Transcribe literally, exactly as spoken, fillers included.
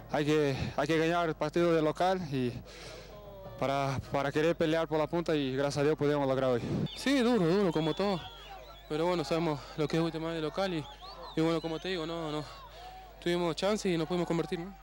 hay que, hay que ganar el partido de local y para, para querer pelear por la punta y gracias a Dios pudimos lograr hoy. Sí, duro, duro, como todo. Pero bueno, sabemos lo que es última de local y, y bueno, como te digo, no, no tuvimos chance y nos pudimos convertir, ¿no?